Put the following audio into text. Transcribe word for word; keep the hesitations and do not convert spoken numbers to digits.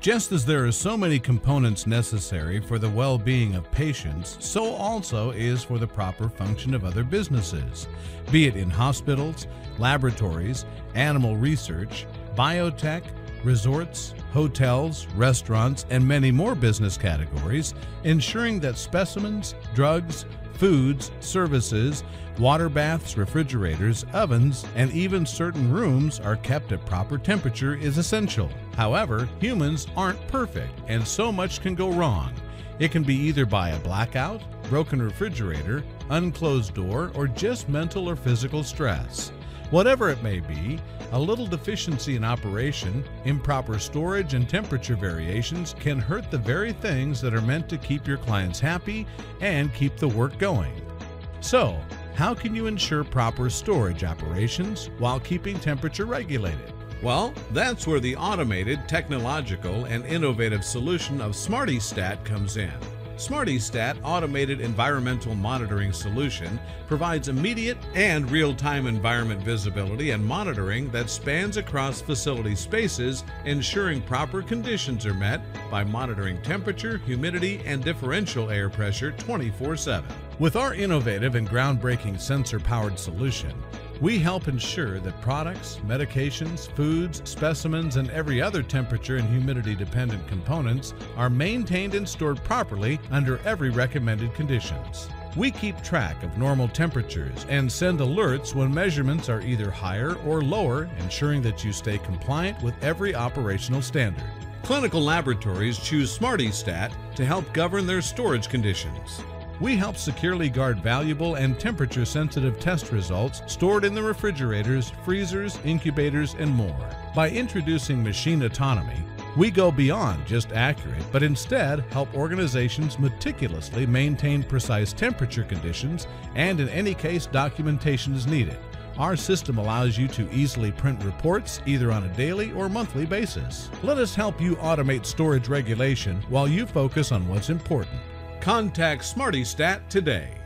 Just as there are so many components necessary for the well-being of patients, so also is for the proper function of other businesses, be it in hospitals, laboratories, animal research, biotech, resorts, hotels, restaurants, and many more business categories, ensuring that specimens, drugs, foods, services, water baths, refrigerators, ovens, and even certain rooms are kept at proper temperature is essential. However, humans aren't perfect, and so much can go wrong. It can be either by a blackout, broken refrigerator, unclosed door, or just mental or physical stress. Whatever it may be, a little deficiency in operation, improper storage, and temperature variations can hurt the very things that are meant to keep your clients happy and keep the work going. So, how can you ensure proper storage operations while keeping temperature regulated? Well, that's where the automated, technological, and innovative solution of SmartyStat comes in. SmartyStat Automated Environmental Monitoring Solution provides immediate and real-time environment visibility and monitoring that spans across facility spaces, ensuring proper conditions are met by monitoring temperature, humidity, and differential air pressure twenty-four seven. With our innovative and groundbreaking sensor-powered solution, we help ensure that products, medications, foods, specimens, and every other temperature and humidity-dependent components are maintained and stored properly under every recommended conditions. We keep track of normal temperatures and send alerts when measurements are either higher or lower, ensuring that you stay compliant with every operational standard. Clinical laboratories choose SmartyStat to help govern their storage conditions. We help securely guard valuable and temperature-sensitive test results stored in the refrigerators, freezers, incubators, and more. By introducing machine autonomy, we go beyond just accurate, but instead help organizations meticulously maintain precise temperature conditions, and in any case, documentation is needed. Our system allows you to easily print reports either on a daily or monthly basis. Let us help you automate storage regulation while you focus on what's important. Contact SmartyStat today.